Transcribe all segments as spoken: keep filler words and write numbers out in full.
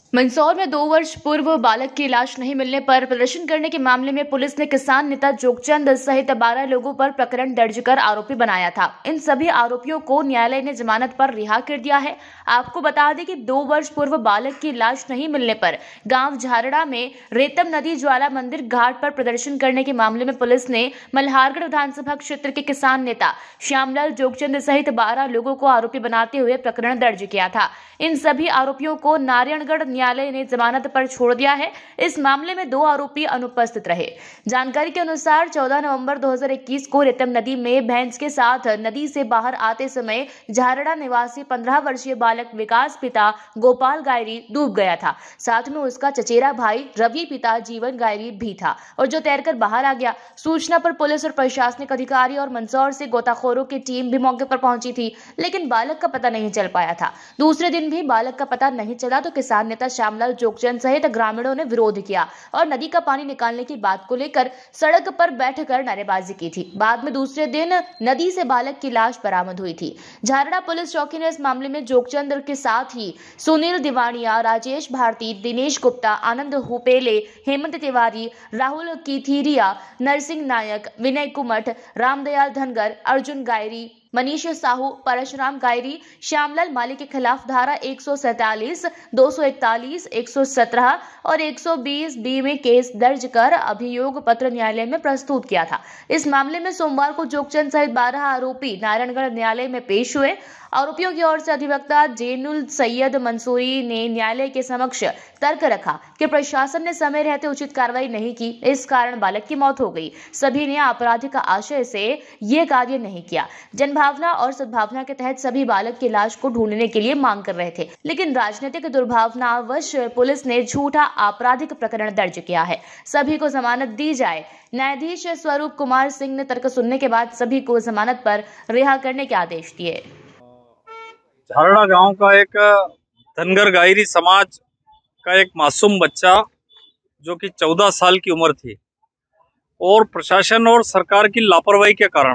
मंदसौर में दो वर्ष पूर्व बालक की लाश नहीं मिलने पर प्रदर्शन करने के मामले में पुलिस ने किसान नेता जोगचंद सहित बारह लोगों पर प्रकरण दर्ज कर आरोपी बनाया था। इन सभी आरोपियों को न्यायालय ने जमानत पर रिहा कर दिया है। आपको बता दें कि दो वर्ष पूर्व बालक की लाश नहीं मिलने पर गांव झारड़ा में रेतम नदी ज्वाला मंदिर घाट पर प्रदर्शन करने के मामले में पुलिस ने मल्हारगढ़ विधानसभा क्षेत्र के किसान नेता श्यामलाल जोगचंद सहित बारह लोगों को आरोपी बनाते हुए प्रकरण दर्ज किया था। इन सभी आरोपियों को नारायणगढ़ न्यायालय ने जमानत पर छोड़ दिया है। इस मामले में दो आरोपी अनुपस्थित रहे। जानकारी के अनुसार चौदह नवंबर दो हज़ार इक्कीस को रेतम नदी में भैंस के साथ नदी से बाहर आते समय झारड़ा निवासी पंद्रह वर्षीय बालक विकास पिता गोपाल गायरी डूब गया था। साथ में उसका चचेरा भाई रवि पिता जीवन गायरी भी था और जो तैरकर बाहर आ गया। सूचना पर पुलिस और प्रशासनिक अधिकारी और मंदसौर से गोताखोरों की टीम भी मौके पर पहुंची थी, लेकिन बालक का पता नहीं चल पाया था। दूसरे दिन भी बालक का पता नहीं चला तो किसान नेता श्यामलाल जोगचंद सहित ग्रामीणों ने विरोध किया और नदी का पानी निकालने की बात को लेकर सड़क पर बैठकर नारेबाजी की थी। बाद में दूसरे दिन नदी से बालक की लाश बरामद हुई थी। झारड़ा पुलिस चौकी ने इस मामले में जोगचंद के साथ ही सुनील दिवानिया, राजेश भारती, दिनेश गुप्ता, आनंद हुपेले, हेमंत तिवारी, राहुल कीथिरिया, नरसिंह नायक, विनय कुमठ, रामदयाल धनगर, अर्जुन गायरी, मनीष साहू, परशुराम गायरी, श्यामलाल माली के खिलाफ धारा एक सौ सैतालीस, दो सौ इकतालीस, एक सौ सत्रह और एक सौ बीस बी में केस दर्ज कर अभियोग पत्र न्यायालय में प्रस्तुत किया था। इस मामले में सोमवार को जोगचंद सहित बारह आरोपी नारायणगढ़ न्यायालय में पेश हुए। आरोपियों की ओर से अधिवक्ता जैनुल सैयद मंसूरी ने न्यायालय के समक्ष तर्क रखा कि प्रशासन ने समय रहते उचित कार्रवाई नहीं की, इस कारण बालक की मौत हो गई। सभी ने आपराधिक आशय से ये कार्य नहीं किया। जनभावना और सद्भावना के तहत सभी बालक की लाश को ढूंढने के लिए मांग कर रहे थे, लेकिन राजनीतिक दुर्भावनावश पुलिस ने झूठा आपराधिक प्रकरण दर्ज किया है। सभी को जमानत दी जाए। न्यायाधीश स्वरूप कुमार सिंह ने तर्क सुनने के बाद सभी को जमानत पर रिहा करने के आदेश दिए। झारड़ा गांव का एक धनगर गायरी समाज का एक मासूम बच्चा जो कि चौदह साल की उम्र थी और प्रशासन और सरकार की लापरवाही के कारण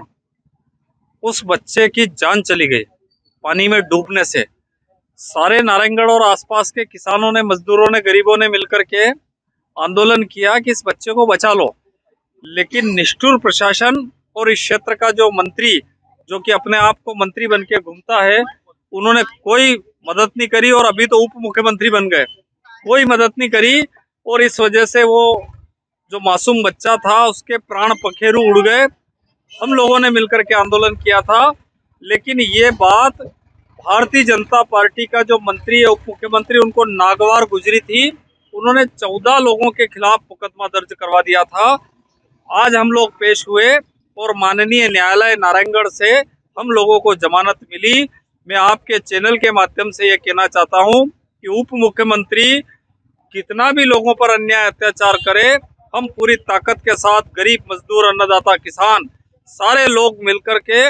उस बच्चे की जान चली गई पानी में डूबने से। सारे नारायणगढ़ और आसपास के किसानों ने, मजदूरों ने, गरीबों ने मिलकर के आंदोलन किया कि इस बच्चे को बचा लो, लेकिन निष्ठुर प्रशासन और इस क्षेत्र का जो मंत्री, जो कि अपने आप को मंत्री बन के घूमता है, उन्होंने कोई मदद नहीं करी और अभी तो उप मुख्यमंत्री बन गए, कोई मदद नहीं करी और इस वजह से वो जो मासूम बच्चा था उसके प्राण पखेरु उड़ गए। हम लोगों ने मिलकर के आंदोलन किया था, लेकिन ये बात भारतीय जनता पार्टी का जो मंत्री है, उप मुख्यमंत्री, उनको नागवार गुजरी थी। उन्होंने चौदह लोगों के खिलाफ मुकदमा दर्ज करवा दिया था। आज हम लोग पेश हुए और माननीय न्यायालय नारायणगढ़ से हम लोगों को जमानत मिली। मैं आपके चैनल के माध्यम से ये कहना चाहता हूं कि उप मुख्यमंत्री कितना भी लोगों पर अन्याय अत्याचार करे, हम पूरी ताकत के साथ गरीब, मजदूर, अन्नदाता, किसान सारे लोग मिलकर के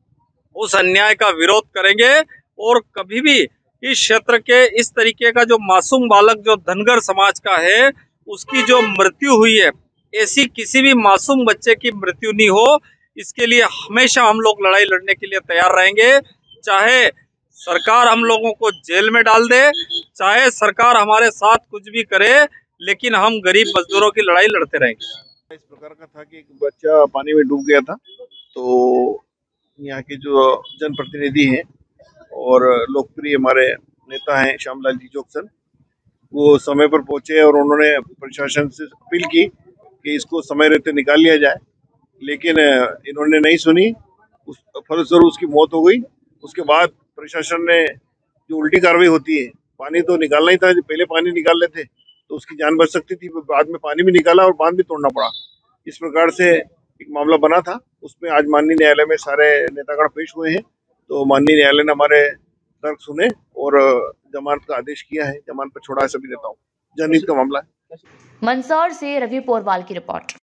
उस अन्याय का विरोध करेंगे और कभी भी इस क्षेत्र के इस तरीके का जो मासूम बालक जो धनगर समाज का है उसकी जो मृत्यु हुई है, ऐसी किसी भी मासूम बच्चे की मृत्यु नहीं हो, इसके लिए हमेशा हम लोग लड़ाई लड़ने के लिए तैयार रहेंगे। चाहे सरकार हम लोगों को जेल में डाल दे, चाहे सरकार हमारे साथ कुछ भी करे, लेकिन हम गरीब मजदूरों की लड़ाई लड़ते रहेंगे। इस प्रकार का था कि एक बच्चा पानी में डूब गया था, तो यहाँ के जो जनप्रतिनिधि हैं और लोकप्रिय हमारे नेता हैं श्यामलाल जी जोगचंद, वो समय पर पहुंचे और उन्होंने प्रशासन से अपील की कि इसको समय रहते निकाल लिया जाए, लेकिन इन्होंने नहीं सुनी। उस फलस्वरूप उसकी मौत हो गई। उसके बाद प्रशासन ने जो उल्टी कार्रवाई होती है, पानी तो निकालना ही था, पहले पानी निकाल लेते तो उसकी जान बच सकती थी, बाद में पानी भी निकाला और बांध भी तोड़ना पड़ा। इस प्रकार से एक मामला बना था, उसमें आज माननीय न्यायालय में सारे नेतागण पेश हुए हैं। तो माननीय न्यायालय ने हमारे तर्क सुने और जमानत का आदेश किया है। जमानत पर छोड़ा है सभी नेताओं। जनहित का मामला है। मंदसौर से रवि पोरवाल की रिपोर्ट।